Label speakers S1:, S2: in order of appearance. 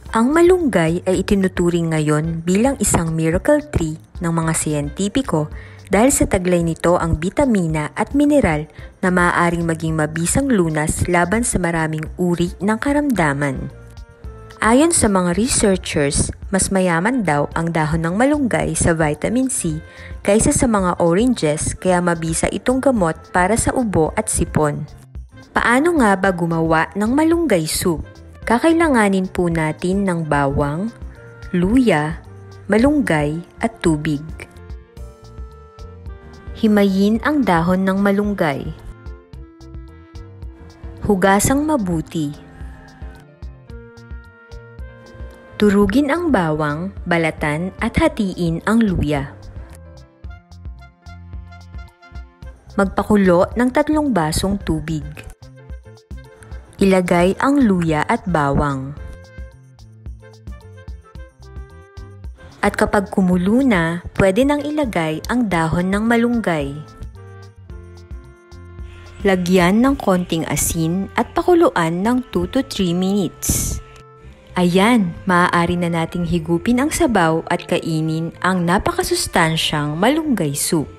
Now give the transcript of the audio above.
S1: Ang malunggay ay itinuturing ngayon bilang isang miracle tree ng mga siyentipiko dahil sa taglay nito ang bitamina at mineral na maaaring maging mabisang lunas laban sa maraming uri ng karamdaman. Ayon sa mga researchers, mas mayaman daw ang dahon ng malunggay sa vitamin C kaysa sa mga oranges kaya mabisa itong gamot para sa ubo at sipon. Paano nga ba gumawa ng malunggay soup? Kakailanganin po natin ng bawang, luya, malunggay at tubig. Himayin ang dahon ng malunggay. Hugasang mabuti. Turugin ang bawang, balatan at hatiin ang luya. Magpakulo ng 3 basong tubig. Ilagay ang luya at bawang. At kapag kumulo na, pwede nang ilagay ang dahon ng malunggay. Lagyan ng konting asin at pakuluan ng 2 to 3 minutes. Ayan, maaari na nating higupin ang sabaw at kainin ang napakasustansyang malunggay soup.